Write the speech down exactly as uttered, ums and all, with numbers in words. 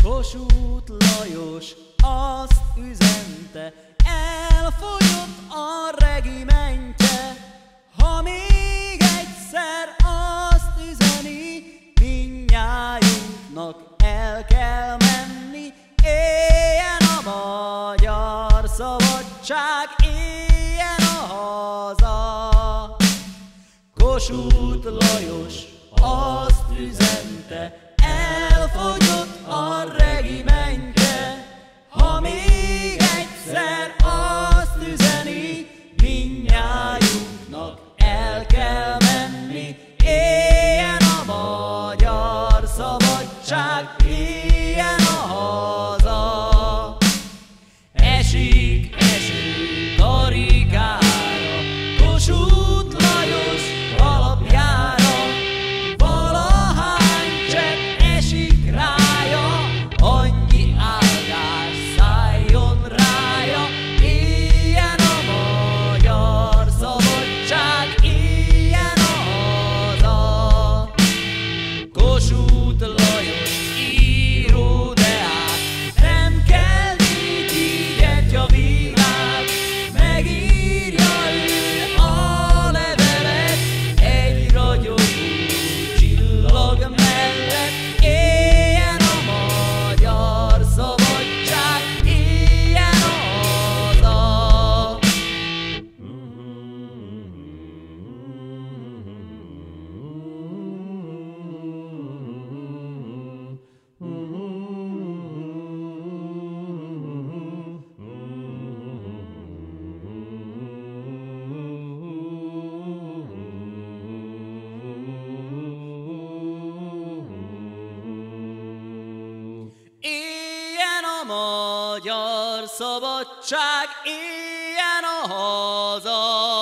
Kossuth Lajos azt üzente, elfogyott a regimentje. Ha még egyszer azt üzeni, mindnyájunknak el kell menni. Éljen a magyar szabadság, éljen a haza. Kossuth Lajos azt üzente, elfogyott a regimentje. Ha még egyszer azt üzeni, mindnyájunknak el kell menni. Éljen a magyar szabadság, éljen a haza. Esik eső karikára, Kossuth Lajos alapjára. Valahány csepp esik rája, annyi áldás szálljon rája. Éljen a magyar szabadság, éljen a haza. Kossuth Lajos író deák, nem kell négy így a világ. Megírja ő a levelet egy ragyogó csillag mellett. Éljen a magyar szabadság, éljen a haza. Éljen a magyar szabadság, éljen a haza.